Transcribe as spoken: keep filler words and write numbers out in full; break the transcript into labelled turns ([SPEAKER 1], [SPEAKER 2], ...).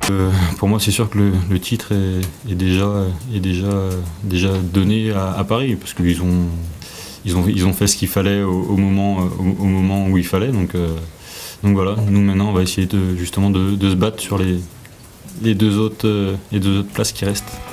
[SPEAKER 1] Euh, pour moi, c'est sûr que le, le titre est, est déjà, est déjà, déjà donné à, à Paris, parce qu'ils ont, ils ont, ils ont fait ce qu'il fallait au, au, moment, au, au moment où il fallait. Donc, euh, donc voilà, nous maintenant, on va essayer de, justement de, de se battre sur les, les, deux autres, euh, les deux autres places qui restent.